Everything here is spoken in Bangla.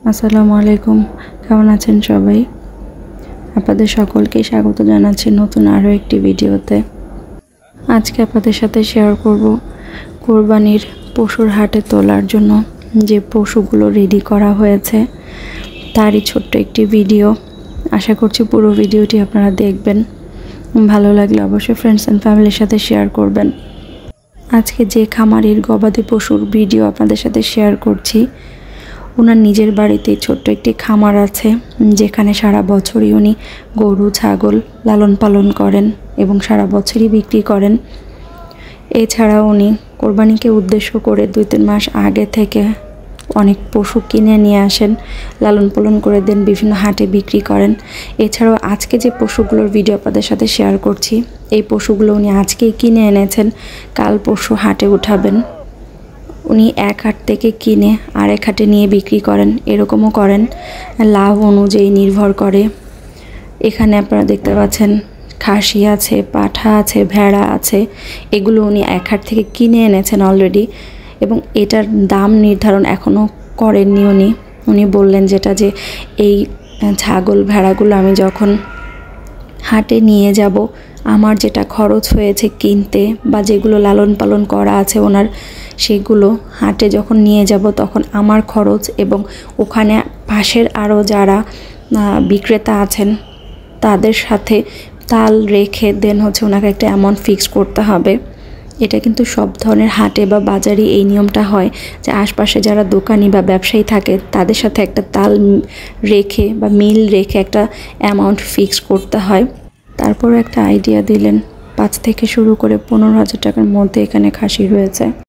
আসসালামু আলাইকুম, কেমন আছেন সবাই? আপনাদের সকলকে স্বাগত জানাচ্ছি নতুন আরও একটি ভিডিওতে। আজকে আপনাদের সাথে শেয়ার করব কোরবানির পশুর হাটে তোলার জন্য যে পশুগুলো রেডি করা হয়েছে তারই ছোট্ট একটি ভিডিও। আশা করছি পুরো ভিডিওটি আপনারা দেখবেন, ভালো লাগলে অবশ্যই ফ্রেন্ডস অ্যান্ড ফ্যামিলির সাথে শেয়ার করবেন। আজকে যে খামারির গবাদি পশুর ভিডিও আপনাদের সাথে শেয়ার করছি, ওনার নিজের বাড়িতে ছোট্ট একটি খামার আছে, যেখানে সারা বছরই উনি গরু ছাগল লালন পালন করেন এবং সারা বছরই বিক্রি করেন। এছাড়া উনি কোরবানিকে উদ্দেশ্য করে 2-3 মাস আগে থেকে অনেক পশু কিনে নিয়ে আসেন, লালন পালন করে দেন, বিভিন্ন হাটে বিক্রি করেন। এছাড়াও আজকে যে পশুগুলোর ভিডিও আপনাদের সাথে শেয়ার করছি, এই পশুগুলো উনি আজকেই কিনে এনেছেন, কাল পরশু হাটে উঠাবেন। উনি এক হাট থেকে কিনে আরেক হাটে নিয়ে বিক্রি করেন, এরকমও করেন। লাভ অনুযায়ী নির্ভর করে। এখানে আপনারা দেখতে পাচ্ছেন খাসি আছে, পাঠা আছে, ভেড়া আছে। এগুলো উনি এক হাট থেকে কিনে এনেছেন অলরেডি, এবং এটার দাম নির্ধারণ এখনও করেননি। উনি বললেন যে এই ছাগল ভেড়াগুলো আমি যখন হাটে নিয়ে যাব, আমার যেটা খরচ হয়েছে কিনতে বা যেগুলো লালন পালন করা আছে ওনার, সেগুলো হাটে যখন নিয়ে যাব তখন আমার খরচ এবং ওখানে পাশের আরও যারা বিক্রেতা আছেন তাদের সাথে তাল রেখে দেন ওনাকে একটা অ্যামাউন্ট ফিক্স করতে হবে। এটা কিন্তু সব ধরনের হাটে বা বাজারে এই নিয়মটা হয় যে আশপাশে যারা দোকানি বা ব্যবসায়ী থাকে তাদের সাথে একটা তাল রেখে বা মিল রেখে একটা অ্যামাউন্ট ফিক্স করতে হয়। তারপর একটা আইডিয়া দিলেন, 5 থেকে শুরু করে 15,000 টাকার মধ্যে এখানে খাসি রয়েছে।